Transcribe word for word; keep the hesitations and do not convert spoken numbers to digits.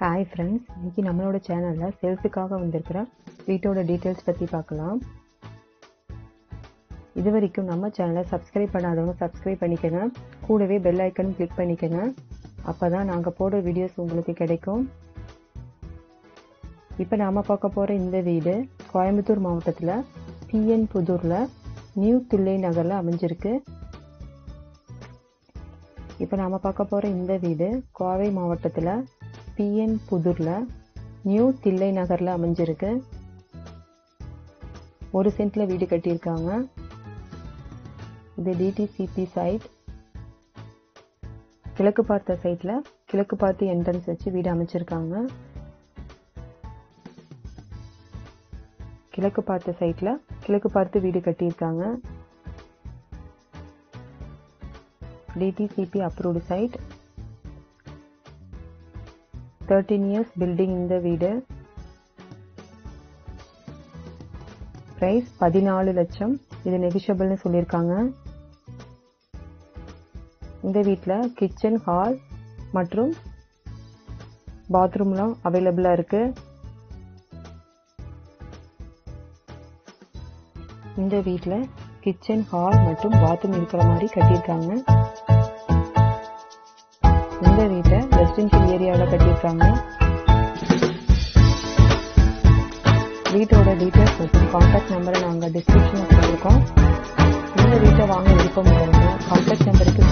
Hi friends, இன்றைக்கி நம்மளோட சேனலில் சேல்ஸுக்காக வந்திருக்கிற வீட்டோட டீட்டெயில்ஸ் பற்றி பார்க்கலாம். இது வரைக்கும் நம்ம சேனலை சப்ஸ்கிரைப் பண்ணாதவங்க சப்ஸ்கிரைப் பண்ணிக்கோங்க. கூடவே பெல் ஐக்கனும் கிளிக் பண்ணிக்கோங்க. அப்போ தான் நாங்கள் போடுற வீடியோஸ் உங்களுக்கு கிடைக்கும். இப்போ நாம் பார்க்க போகிற இந்த வீடு கோயம்புத்தூர் மாவட்டத்தில் பிஎன் புதூரில் நியூ தில்லை நகரில் அமைஞ்சிருக்கு. இப்போ நாம் பார்க்க போகிற இந்த வீடு கோவை மாவட்டத்தில் பிஎன் புதூரில் நியூ தில்லை நகரில் அமைஞ்சிருக்கு. ஒரு சென்ட்டில் வீடு கட்டியிருக்காங்க. இது டிடிசிபி சைட். கிழக்கு பார்த்த சைட்டில் கிழக்கு பார்த்து என்ட்ரன்ஸ் வச்சு வீடு அமைச்சிருக்காங்க. கிழக்கு பார்த்த சைட்டில் கிழக்கு பார்த்து வீடு கட்டியிருக்காங்க. DTCP approved site. Thirteen years building இந்த வீடு. பிரைஸ் பதினாலு லட்சம். இது நெகிஷியபிள்னு சொல்லியிருக்காங்க. இந்த வீட்டில் கிச்சன், ஹால் மற்றும் பாத்ரூம்லாம் அவைலபிளாக இருக்கு. இந்த வீட்டில் கிச்சன், ஹால் மற்றும் பாத்ரூம் இருக்கிற மாதிரி கட்டியிருக்காங்க. இந்த வீட்டை ரெசிடென்ஷியல் ஏரியாவில் கட்டியிருக்காங்க. வீட்டோட டீட்டெயில்ஸ் மற்றும் கான்டாக்ட் நம்பரை நாங்கள் டிஸ்கிரிப்ஷனில் கொடுத்துருக்கோம். இந்த வீட்டை வாங்க விருப்பம் உள்ளவங்க கான்டாக்ட் நம்பருக்கு